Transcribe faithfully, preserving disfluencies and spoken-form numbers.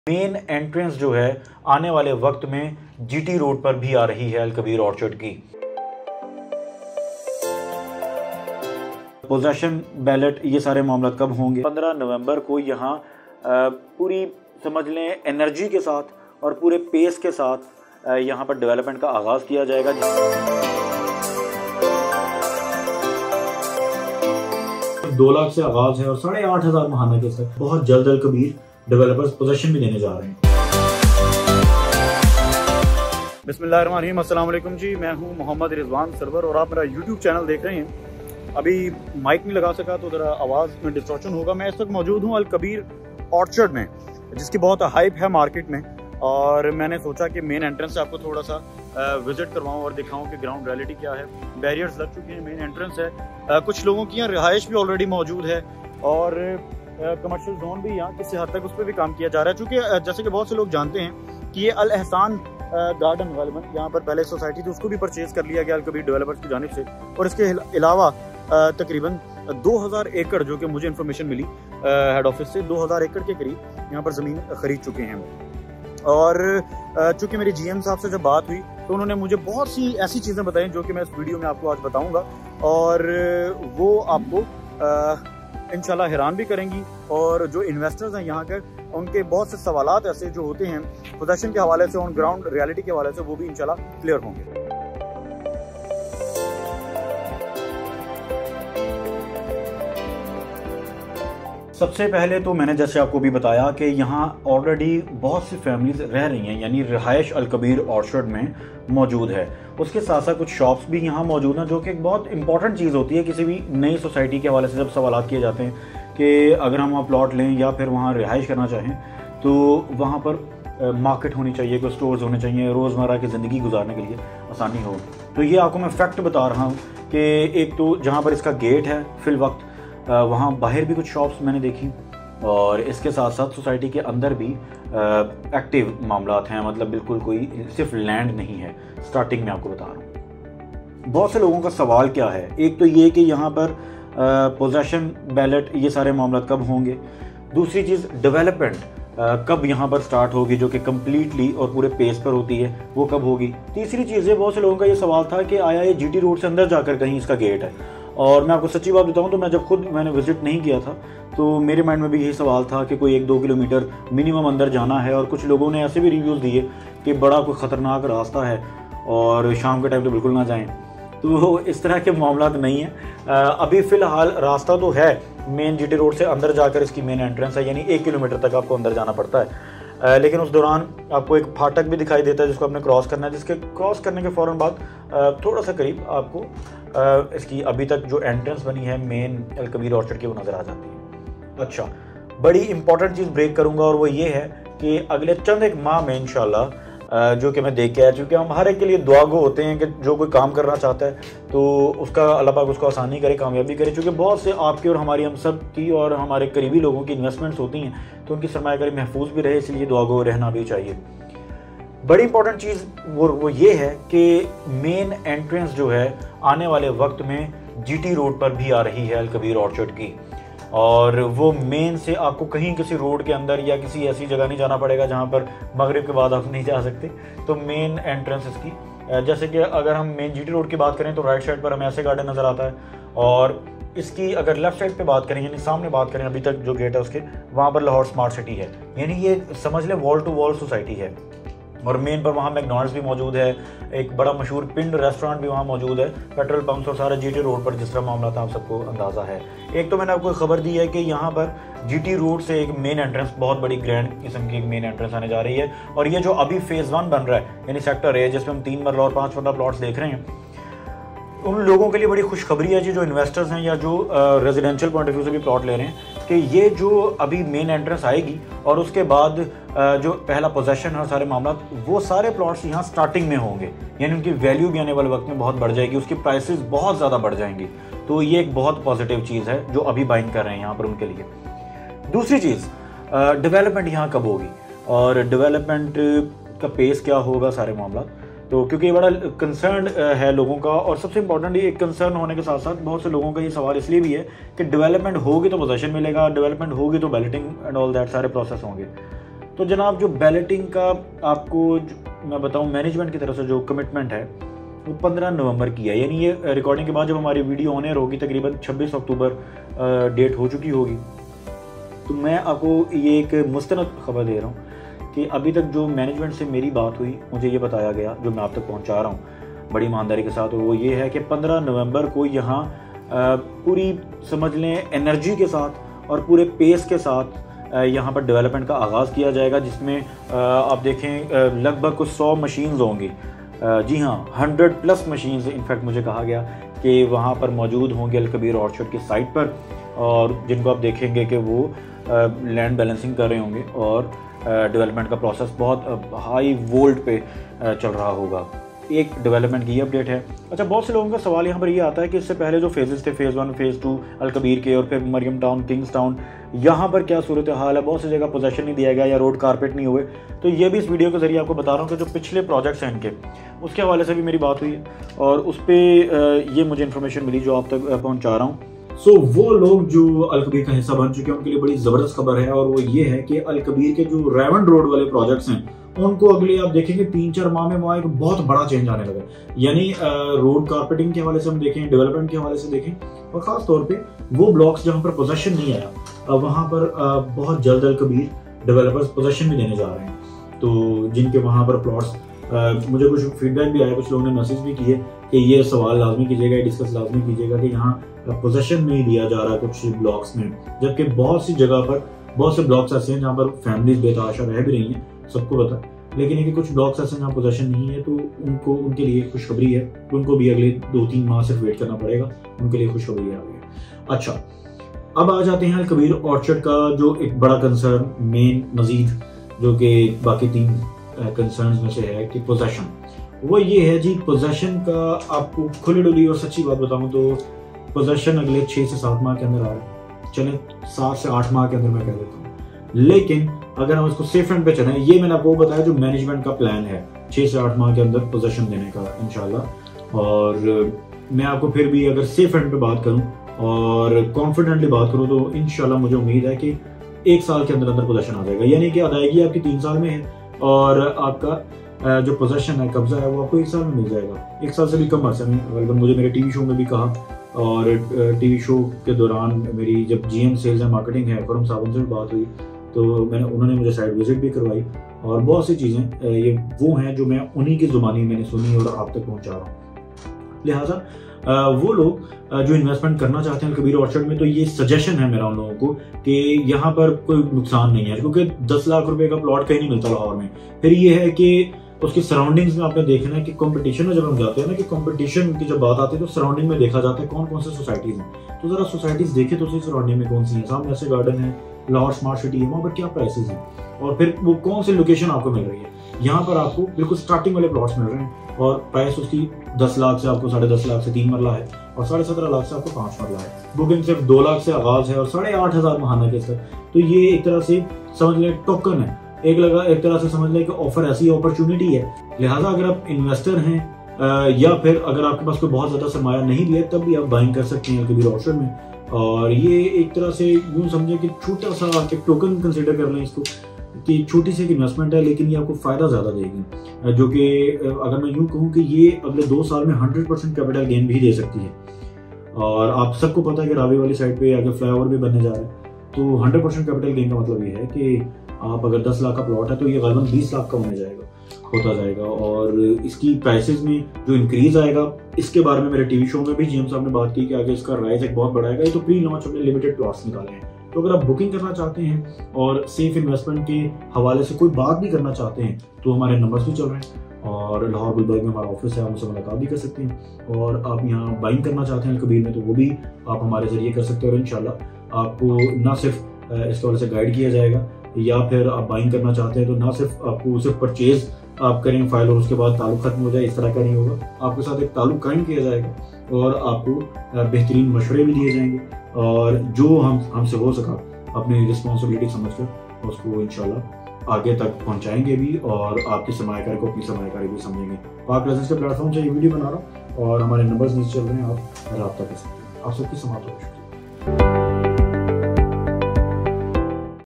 Main entrance जो है आने वाले वक्त में जीटी रोड पर भी आ रही है अल कबीर ऑर्चर्ड की। पोजेशन बैलेट ये सारे मामला कब होंगे? पंद्रह नवंबर को यहाँ पूरी समझ लें एनर्जी के साथ और पूरे पेस के साथ यहाँ पर डेवलपमेंट का आगाज़ किया जाएगा। दो लाख से आगाज है और साढ़े आठ हजार महाना के साथ बहुत जल्द अल कबीर डेवलपर्स पोजीशन भी देने जा रहे हैं। बिस्मिल्लाहिर्रहमानिर्रहीम, अस्सलाम वालेकुम जी, मैं हूं मोहम्मद रिजवान सरवर और आप मेरा यूट्यूब चैनल देख रहे हैं। अभी माइक नहीं लगा सका तो ज़रा आवाज़ में डिस्टॉर्शन होगा। मैं इस वक्त मौजूद हूं अल कबीर ऑर्चर्ड में, जिसकी बहुत हाइप है मार्केट में, और मैंने सोचा कि मेन एंट्रेंस से आपको थोड़ा सा विजिट करवाऊं और दिखाऊं कि ग्राउंड रियलिटी क्या है। बैरियर्स लग चुके हैं, मेन एंट्रेंस है, आ, कुछ लोगों की यहाँ रिहाइश भी ऑलरेडी मौजूद है और कमर्शियल जोन भी यहाँ किसी हद तक उस पर भी काम किया जा रहा है। चूँकि जैसे कि बहुत से लोग जानते हैं कि ये अल एहसान गार्डन गालिबन यहाँ पर पहले सोसाइटी थी, उसको भी परचेज कर लिया गया अल कबीर डेवलपर्स की जानिब से, और इसके अलावा तकरीबन दो हज़ार एकड़, जो कि मुझे इन्फॉर्मेशन मिली हेड ऑफिस से, दो हज़ार एकड़ के करीब यहाँ पर ज़मीन खरीद चुके हैं। और चूँकि मेरी जीएम साहब से जब बात हुई तो उन्होंने मुझे बहुत सी ऐसी चीज़ें बताई जो कि मैं इस वीडियो में आपको आज बताऊंगा, और वो आपको इंशाल्लाह हैरान भी करेंगी। और जो इन्वेस्टर्स हैं यहाँ के, उनके बहुत से सवालात ऐसे जो होते हैं पोजीशन के हवाले से, ऑन ग्राउंड रियलिटी के हवाले से, वो भी इंशाल्लाह क्लियर होंगे। सबसे पहले तो मैंने जैसे आपको भी बताया कि यहाँ ऑलरेडी बहुत सी फैमिलीज रह रही हैं, यानी रिहाइश अल कबीर ऑर्चर्ड में मौजूद है। उसके साथ साथ कुछ शॉप्स भी यहाँ मौजूद हैं, जो कि एक बहुत इंपॉर्टेंट चीज़ होती है किसी भी नई सोसाइटी के हवाले से। जब सवाल किए जाते हैं कि अगर हम वहाँ प्लॉट लें या फिर वहाँ रिहाइश करना चाहें तो वहाँ पर मार्केट होनी चाहिए, कोई स्टोर्स होने चाहिए, रोज़मर्रा की ज़िंदगी गुजारने के लिए आसानी हो। तो ये आपको मैं फैक्ट बता रहा हूँ कि एक तो जहाँ पर इसका गेट है फिल वक्त, वहाँ बाहर भी कुछ शॉप्स मैंने देखी, और इसके साथ साथ सोसाइटी के अंदर भी एक्टिव मामलात हैं, मतलब बिल्कुल कोई सिर्फ लैंड नहीं है। स्टार्टिंग में आपको बता रहा हूँ। बहुत से लोगों का सवाल क्या है, एक तो ये कि यहाँ पर पोजेशन बैलेट ये सारे मामला कब होंगे, दूसरी चीज़ डेवलपमेंट कब यहाँ पर स्टार्ट होगी जो कि कम्प्लीटली और पूरे पेस पर होती है, वो कब होगी। तीसरी चीज़ है, बहुत से लोगों का ये सवाल था कि आया ये जीटी रोड से अंदर जाकर कहीं इसका गेट है। और मैं आपको सच्ची बात बताऊं तो मैं जब खुद मैंने विजिट नहीं किया था तो मेरे माइंड में भी यही सवाल था कि कोई एक दो किलोमीटर मिनिमम अंदर जाना है, और कुछ लोगों ने ऐसे भी रिव्यूज़ दिए कि बड़ा कोई ख़तरनाक रास्ता है और शाम के टाइम तो बिल्कुल ना जाएं। तो इस तरह के मामला नहीं है। अभी फ़िलहाल रास्ता तो है, मेन जीटी रोड से अंदर जाकर इसकी मेन एंट्रेंस है, यानी एक किलोमीटर तक आपको अंदर जाना पड़ता है। लेकिन उस दौरान आपको एक फाटक भी दिखाई देता है जिसको आपने क्रॉस करना है, जिसके क्रॉस करने के फ़ौरन बाद थोड़ा सा करीब आपको इसकी अभी तक जो एंट्रेंस बनी है मेन अल कबीर ऑर्चर्ड की, वो नज़र आ जाती है। अच्छा, बड़ी इंपॉर्टेंट चीज़ ब्रेक करूंगा, और वो ये है कि अगले चंद एक माह में इंशाल्लाह, जो कि मैं देख के आया, चूँकि हम हर एक के लिए दुआ गो होते हैं कि जो कोई काम करना चाहता है तो उसका अल्लाह पाक उसको आसानी करे, कामयाबी करे। चूँकि बहुत से आपकी और हमारी, हम सब की और हमारे करीबी लोगों की इन्वेस्टमेंट्स होती हैं, तो उनकी सरमायाकारी महफूज भी रहे, इसलिए दुआ गो रहना भी चाहिए। बड़ी इंपॉर्टेंट चीज़ वो वो ये है कि मेन एंट्रेंस जो है आने वाले वक्त में जीटी रोड पर भी आ रही है अल कबीर ऑर्चर्ड की, और वो मेन से आपको कहीं किसी रोड के अंदर या किसी ऐसी जगह नहीं जाना पड़ेगा जहाँ पर मगरिब के बाद आप नहीं जा सकते। तो मेन एंट्रेंस इसकी, जैसे कि अगर हम मेन जीटी रोड की बात करें तो राइट साइड पर हमें ऐसे गार्डन नज़र आता है, और इसकी अगर लेफ्ट साइड पे बात करें, यानी सामने बात करें, अभी तक जो गेट है उसके, वहाँ पर लाहौर स्मार्ट सिटी है, यानी ये समझ लें वॉल टू वॉल सोसाइटी है। और मेन पर वहाँ मैकडॉनल्ड्स भी मौजूद है, एक बड़ा मशहूर पिंड रेस्टोरेंट भी वहाँ मौजूद है, पेट्रोल पंप्स, और सारे जीटी रोड पर जिस तरह मामला था आप सबको अंदाज़ा है। एक तो मैंने आपको खबर दी है कि यहाँ पर जीटी रोड से एक मेन एंट्रेंस, बहुत बड़ी ग्रैंड किस्म की एक मेन एंट्रेंस आने जा रही है, और ये जो अभी फेज़ वन बन रहा है, यानी सेक्टर ए, जिसमें हम तीन मरला और पाँच मरला प्लॉट्स देख रहे हैं, उन लोगों के लिए बड़ी खुशखबरी है जी, जो इन्वेस्टर्स हैं या जो रेजिडेंशियल पॉइंट ऑफ व्यू से भी प्लॉट ले रहे हैं, कि ये जो अभी मेन एंट्रेंस आएगी और उसके बाद जो पहला पोजेशन है और सारे मामला, वो सारे प्लॉट्स यहाँ स्टार्टिंग में होंगे, यानी उनकी वैल्यू भी आने वाले वक्त में बहुत बढ़ जाएगी, उसकी प्राइसेस बहुत ज़्यादा बढ़ जाएंगी। तो ये एक बहुत पॉजिटिव चीज़ है जो अभी बाइंग कर रहे हैं यहाँ पर उनके लिए। दूसरी चीज़, डेवलपमेंट यहाँ कब होगी और डेवलपमेंट का पेस क्या होगा, सारे मामला। तो क्योंकि ये बड़ा कंसर्न है लोगों का, और सबसे इम्पोर्टेंट ये एक कंसर्न होने के साथ साथ बहुत से लोगों का ये सवाल इसलिए भी है कि डेवलपमेंट होगी तो पोजीशन मिलेगा, डेवलपमेंट होगी तो बैलेटिंग एंड ऑल दैट सारे प्रोसेस होंगे। तो जनाब जो बैलेटिंग का आपको मैं बताऊं मैनेजमेंट की तरफ से जो कमिटमेंट है वो पंद्रह नवंबर की है, यानी ये रिकॉर्डिंग के बाद जब हमारी वीडियो ऑन एयर होगी तकरीबन छब्बीस अक्टूबर डेट हो चुकी होगी। तो मैं आपको ये एक मुस्तनद खबर दे रहा हूँ कि अभी तक जो मैनेजमेंट से मेरी बात हुई, मुझे ये बताया गया, जो मैं आप तक पहुँचा रहा हूँ बड़ी ईमानदारी के साथ, वो ये है कि पंद्रह नवंबर को यहाँ पूरी समझ लें एनर्जी के साथ और पूरे पेस के साथ यहाँ पर डेवलपमेंट का आगाज़ किया जाएगा, जिसमें आप देखें लगभग कुछ सौ मशीन्स होंगी। जी हाँ, हंड्रेड प्लस मशीन्स इनफैक्ट मुझे कहा गया कि वहाँ पर मौजूद होंगे अल कबीर ऑर्चर्ड की साइट पर, और जिनको आप देखेंगे कि वो लैंड बैलेंसिंग कर रहे होंगे और डेवलपमेंट का प्रोसेस बहुत हाई वोल्ट पे चल रहा होगा। एक डेवलपमेंट की अपडेट है। अच्छा, बहुत से लोगों का सवाल यहाँ पर ये आता है कि इससे पहले जो फेजेस थे, phase one phase two Al Kabir के और फिर मरियम टाउन, किंग्स टाउन, यहाँ पर क्या सूरत हाल है, बहुत सी जगह पोजेशन नहीं दिया गया या रोड कारपेट नहीं हुए। तो ये भी इस वीडियो के जरिए आपको बता रहा हूँ कि जो पिछले प्रोजेक्ट्स हैं इनके, उसके हवाले से भी मेरी बात हुई है और उस पर ये मुझे इन्फॉर्मेशन मिली जो आप तक पहुँचा रहा हूँ। सो so, वो लोग जो अल कबीर का हिस्सा बन चुके हैं उनके लिए बड़ी ज़बरदस्त खबर है, और वो ये है कि अल कबीर के जो रेवन रोड वाले प्रोजेक्ट्स हैं उनको अगले आप देखेंगे तीन चार माह में वहाँ एक बहुत बड़ा चेंज आने लगा। यानी रोड कारपेटिंग के हवाले से हम देखें, डेवलपमेंट के हवाले से देखें, और ख़ास तौर पे वो ब्लॉक्स जहाँ पर पोजेशन नहीं आया वहाँ पर बहुत जल्द अल कबीर डेवलपर्स पोजेशन भी देने जा रहे हैं। तो जिनके वहाँ पर प्लॉट्स, मुझे कुछ फीडबैक भी आया, कुछ लोगों ने मैसेज भी किए कि ये सवाल लाजमी कीजिएगा, डिस्कस लाजमी कीजिएगा कि यहाँ पोजेशन नहीं दिया जा रहा कुछ ब्लॉक्स में, जबकि बहुत सी जगह पर बहुत से ब्लॉक्स ऐसे हैं जहाँ पर फैमिलीज बेतहाशा रह भी रही हैं, सबको पता है, लेकिन ये कि कुछ ब्लॉक्स ऐसे जहाँ पोजेशन नहीं है, तो उनको उनके लिए खुशखबरी है, उनको भी अगले दो तीन माह सिर्फ वेट करना पड़ेगा, उनके लिए खुशखबरी आ गई है। अच्छा, अब आ जाते हैं अल कबीर ऑर्चर्ड का जो एक बड़ा कंसर्न, मेन मजीद जो कि बाकी तीन कंसर्न्स में से है कि पोजेशन, वो ये है जी, पोजेशन का आपको खुली डुली और सच्ची बात बताऊं तो पोजेशन अगले छः से सात माह के अंदर आ रहा है, चले सात से आठ माह के अंदर मैं कह देता हूँ। लेकिन अगर हम इसको सेफ एंड पे चलें, ये मैंने आपको बताया जो मैनेजमेंट का प्लान है छः से आठ माह के अंदर पोजेशन देने का इंशाल्लाह। और मैं आपको फिर भी अगर सेफ एंड पे बात करूँ और कॉन्फिडेंटली बात करूँ तो इंशाल्लाह मुझे उम्मीद है कि एक साल के अंदर अंदर पोजेशन आ जाएगा, यानी कि अदायगी आपकी तीन साल में है और आपका जो पोजेशन है, कब्जा है, वो आपको एक साल में मिल जाएगा, एक साल से भी कम अरसे में। गलबन मुझे मेरे टीवी शो में भी कहा, और टीवी शो के दौरान मेरी जब जीएम सेल्स एंड मार्केटिंग है खुरम साहब, उनसे भी बात हुई तो मैंने उन्होंने मुझे साइट विजिट भी करवाई, और बहुत सी चीज़ें ये वो हैं जो मैं उन्हीं की ज़ुबानी मैंने सुनी और आप तक पहुंचा रहा हूँ। लिहाजा वो लोग जो इन्वेस्टमेंट करना चाहते हैं कबीर ऑर्चर्ड में, तो ये सजेशन है मेरा उन लोगों को कि यहाँ पर कोई नुकसान नहीं है, क्योंकि दस लाख रुपए का प्लॉट कहीं नहीं मिलता लाहौर में। फिर ये है कि उसकी सराउंडिंग्स में आपने देखना है कि कंपटीशन में जब हम जाते हैं ना, कि कंपटीशन की जब बात आती है तो सराउंडिंग में देखा जाता है कौन कौन से सोसाइटीज़ हैं। तो ज़रा सोसाइटीज़ देखे तो सही सराउंडिंग में कौन सी हैं, सामने ऐसे गार्डन है, लाहौर स्मार्ट सिटी है, वहाँ पर क्या प्राइसेस हैं, और फिर वो कौन सी लोकेशन आपको मिल रही है। यहाँ पर आपको बिल्कुल स्टार्टिंग वाले प्लॉट्स मिल रहे हैं और प्राइस उसकी दस लाख से आपको साढ़े दस लाख से तीन मरला है, और साढ़े सत्रह लाख से आपको पाँच मरला है। बुकिंग सिर्फ दो लाख से आगाज है और साढ़े आठ हज़ार महाना के साथ। तो ये एक तरह से समझ लें टोकन है, एक लगा एक तरह से समझ लें कि ऑफर ऐसी अपॉर्चुनिटी है। लिहाजा अगर आप इन्वेस्टर हैं या फिर अगर आपके पास कोई बहुत ज़्यादा सरमाया नहीं भी है, तब भी आप बाइंग कर सकते हैं कबीर ऑर्चर्ड में। और ये एक तरह से यूँ समझें कि छोटा सा एक टोकन कंसिडर कर लें इसको, कि छोटी सी इन्वेस्टमेंट है लेकिन ये आपको फ़ायदा ज़्यादा देगी, जो कि अगर मैं यूँ कहूँ कि ये अगले दो साल में हंड्रेड परसेंट कैपिटल गेन भी दे सकती है। और आप सबको पता है कि रावी वाली साइड पे आगे फ्लाईओवर भी बनने जा रहा है, तो हंड्रेड परसेंट कैपिटल गेन का मतलब ये है कि आप अगर दस लाख का प्लॉट है तो ये गलबन बीस लाख का होने जाएगा, होता जाएगा। और इसकी प्राइसेस में जो इंक्रीज आएगा, इसके बारे में मेरे टीवी शो में भी जीएम साहब ने बात की कि आगे इसका राइज एक बहुत बड़ा आएगा। ये तो प्री लॉन्च हमने लिमिटेड प्लॉट्स निकाले हैं, तो अगर आप बुकिंग करना चाहते हैं और सेफ इन्वेस्टमेंट के हवाले से कोई बात भी करना चाहते हैं तो हमारे नंबर्स भी चल रहे हैं, और लाहौर गुलबर्ग में हमारा ऑफिस है, आप मुझसे मुलाकात भी कर सकते हैं। और आप यहाँ बाइंग करना चाहते हैं कबीर में तो वो भी आप हमारे जरिए कर सकते हैं, और इंशाल्लाह आपको ना सिर्फ इसके वजह से गाइड किया जाएगा, या फिर आप बाइंग करना चाहते हैं तो ना सिर्फ आपको सिर्फ परचेज आप करें फाइल और उसके बाद ताल्लुक खत्म हो जाए, इस तरह का नहीं होगा। आपके साथ एक ताल्लुक कायम किया जाएगा और आपको बेहतरीन मशवरे भी दिए जाएंगे, और जो हम हमसे हो सका अपनी रिस्पॉन्सिबिलिटी समझकर उसको इंशाल्लाह आगे तक पहुंचाएंगे भी, और आपकी सरमायाकारी को अपनी सरमायाकारी भी समझेंगे। पाक रेजिडेंस के प्लेटफॉर्म से ये वीडियो बना रहा हूँ और हमारे नंबर्स नीचे चल रहे हैं, आप रब्ता कर सकते हैं। आप सबकी समाप्त हो।